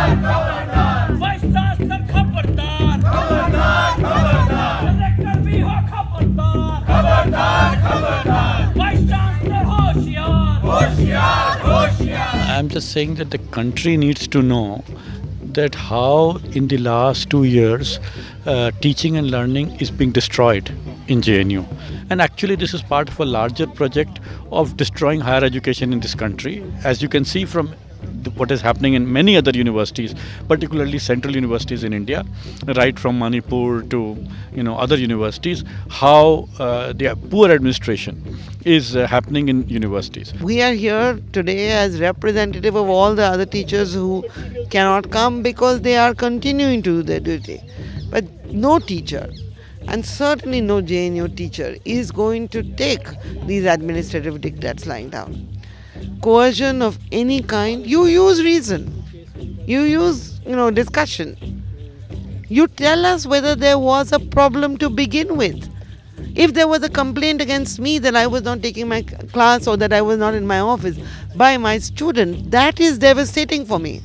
Vice Chancellor खबरदार Director भी हो खबरदार Vice Chancellor होशियार I'm just saying that the country needs to know that how in the last 2 years teaching and learning is being destroyed in JNU. And actually this is part of a larger project of destroying higher education in this country. As you can see from what is happening in many other universities, particularly central universities in India, right from Manipur to other universities, how the poor administration is happening in universities. We are here today as representative of all the other teachers who cannot come because they are continuing to do their duty. But no teacher, and certainly no JNU teacher, is going to take these administrative diktats lying down. Coercion of any kind, you use reason, you use discussion. You tell us whether there was a problem to begin with. If there was a complaint against me that I was not taking my class or that I was not in my office by my student, that is devastating for me.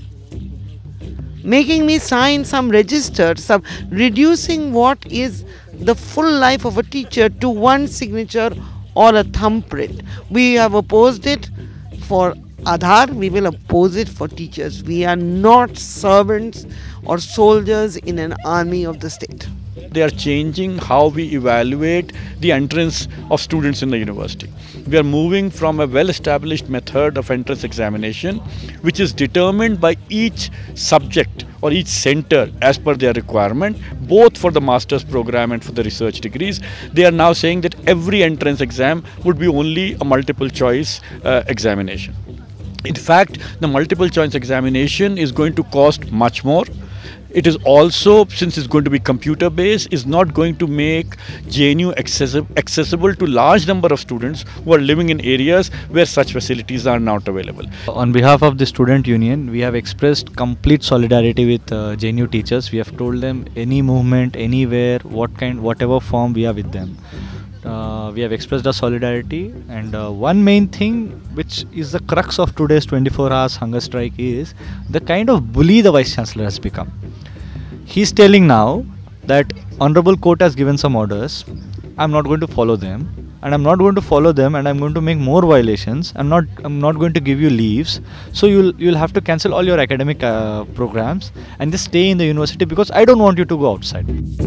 Making me sign some register, reducing what is the full life of a teacher to one signature or a thumbprint. We have opposed it for Aadhaar, we will oppose it for teachers. We are not servants or soldiers in an army of the state. They are changing how we evaluate the entrance of students in the university. We are moving from a well-established method of entrance examination, which is determined by each subject or each center as per their requirement, both for the master's program and for the research degrees. They are now saying that every entrance exam would be only a multiple choice examination. In fact, the multiple choice examination is going to cost much more. It is also, since it's going to be computer based, is not going to make JNU accessible to large number of students who are living in areas where such facilities are not available. On behalf of the student union, we have expressed complete solidarity with JNU teachers. We have told them any movement, anywhere, whatever form, we are with them. We have expressed our solidarity, and one main thing which is the crux of today's 24 hours hunger strike is the kind of bully the Vice Chancellor has become. He's telling now that Honorable Court has given some orders, I'm not going to follow them, and I'm not going to follow them, and I'm going to make more violations. I'm not going to give you leaves, so you'll have to cancel all your academic programs and just stay in the university because I don't want you to go outside.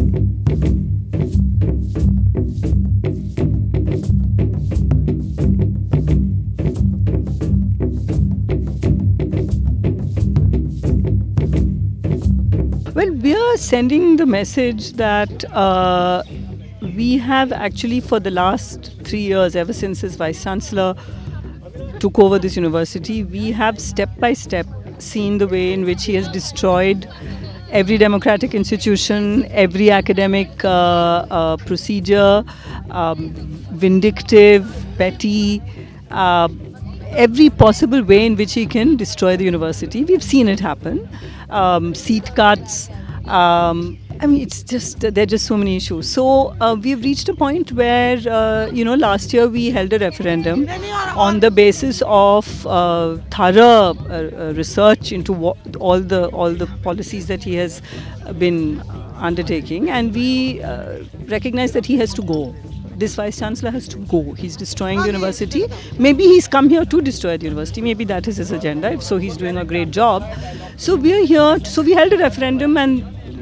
Well, we are sending the message that we have actually for the last 3 years, ever since his Vice Chancellor took over this university, we have step by step seen the way in which he has destroyed every democratic institution, every academic procedure, vindictive, petty, every possible way in which he can destroy the university. We've seen it happen. Seat cuts. I mean, it's just, there are just so many issues. So we've reached a point where, last year we held a referendum on the basis of thorough research into all the policies that he has been undertaking, and we recognize that he has to go. This Vice Chancellor has to go. He's destroying the university. Maybe he's come here to destroy the university. Maybe that is his agenda. If so, he's doing a great job. So we are here. So we held a referendum, and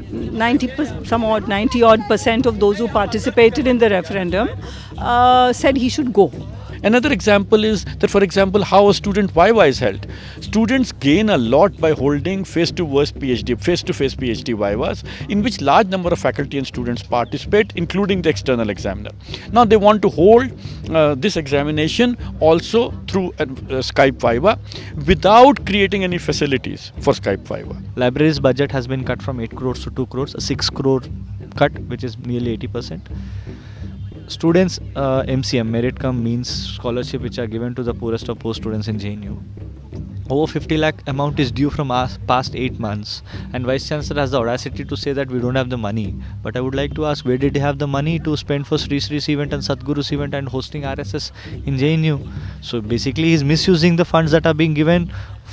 90% of those who participated in the referendum said he should go. Another example is that, for example, how a student Viva is held. Students gain a lot by holding face-to-face PhD Vivas, in which large number of faculty and students participate, including the external examiner. Now they want to hold this examination also through Skype Viva without creating any facilities for Skype Viva. Library's budget has been cut from 8 crores to 2 crores, a 6 crore cut, which is nearly 80%. Students MCM, merit cum means scholarship, which are given to the poorest of poor students in JNU. Over 50 lakh amount is due from us past 8 months, and Vice Chancellor has the audacity to say that we don't have the money. But I would like to ask, where did he have the money to spend for Sri Sri's event and Sadhguru's event and hosting RSS in JNU? So basically he's misusing the funds that are being given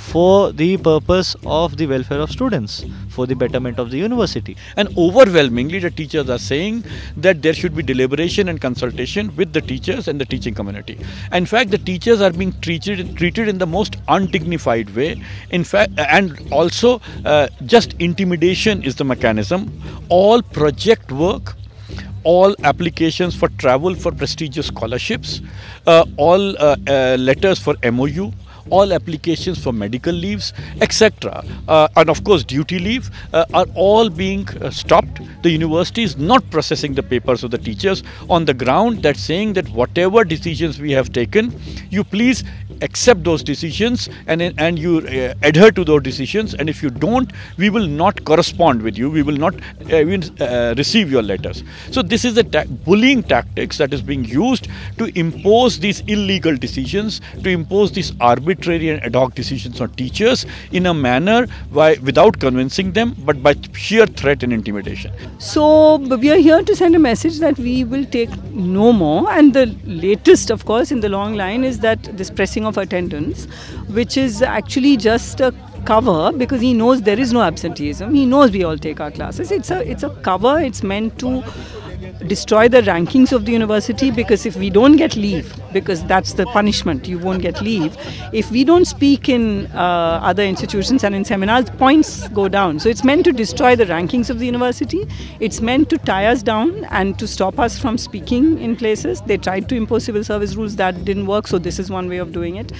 for the purpose of the welfare of students, for the betterment of the university. And overwhelmingly, the teachers are saying that there should be deliberation and consultation with the teachers and the teaching community. In fact, the teachers are being treated in the most undignified way. In fact, and also just intimidation is the mechanism. All project work, all applications for travel for prestigious scholarships, all letters for MOU, all applications for medical leaves, etc. And of course duty leave are all being stopped. The university is not processing the papers of the teachers on the ground that saying that whatever decisions we have taken, you please accept those decisions and you adhere to those decisions, and if you don't, we will not correspond with you, we will not even receive your letters. So this is the bullying tactics that is being used to impose these illegal decisions, to impose these arbitrary and ad hoc decisions on teachers in a manner without convincing them, but by sheer threat and intimidation. So we are here to send a message that we will take no more, and the latest, of course, in the long line is that this pressing of attendance, which is actually just a cover, because he knows there is no absenteeism. He knows we all take our classes. It's a cover. It's meant to destroy the rankings of the university, because if we don't get leave, because that's the punishment, you won't get leave. If we don't speak in other institutions and in seminars, points go down. So it's meant to destroy the rankings of the university. It's meant to tie us down and to stop us from speaking in places. They tried to impose civil service rules, that didn't work, so this is one way of doing it.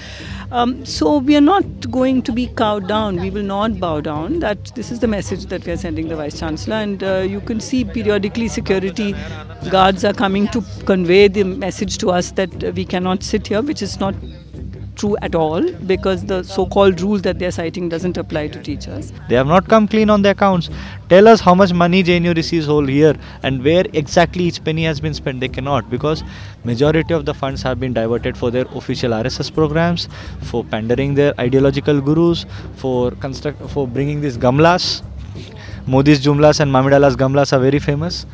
So we are not going to be cowed down. We will not bow down. This is the message that we are sending the Vice Chancellor, and you can see periodically security guards are coming to convey the message to us that we cannot sit here, which is not true at all, because the so-called rule that they are citing doesn't apply to teachers. They have not come clean on their accounts. Tell us how much money JNU receives whole year and where exactly each penny has been spent. They cannot, because majority of the funds have been diverted for their official RSS programs, for pandering their ideological gurus, for bringing these gamlas. Modi's Jumlas and Mamidala's Gamlas are very famous.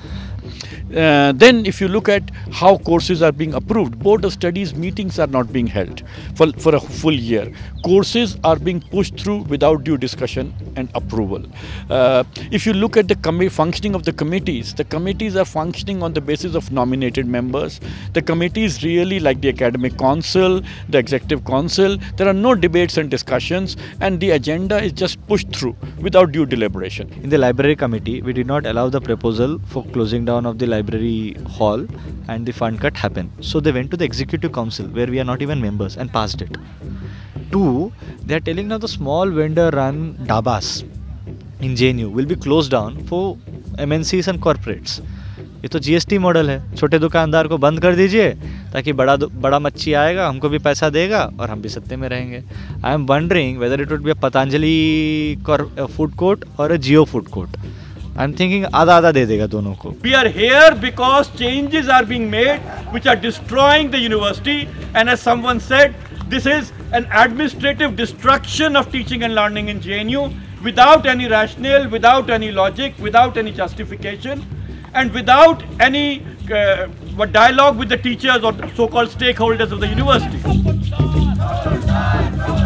Then if you look at how courses are being approved, Board of Studies meetings are not being held for a full year. Courses are being pushed through without due discussion and approval. If you look at the functioning of the committees are functioning on the basis of nominated members. The committees really, like the Academic Council, the Executive Council, there are no debates and discussions, and the agenda is just pushed through without due deliberation. In the library committee, we did not allow the proposal for closing down of the library hall and the fund cut happened. So they went to the Executive Council, where we are not even members, and passed it. 2, they are telling now the small vendor run dabas in JNU will be closed down for MNCs and corporates. ये तो GST model है, छोटे दुकानदार को बंद कर दीजिए ताकि बड़ा मच्छी आएगा, हमको भी पैसा देगा और हम भी सत्ते में रहेंगे. I am wondering whether it would be a Patanjali food court or a Jio food court. I am thinking आधा दे देगा दोनों को. We are here because changes are being made which are destroying the university, and as someone said, this is an administrative destruction of teaching and learning in JNU without any rationale, without any logic, without any justification, and without any dialogue with the teachers or so-called stakeholders of the university.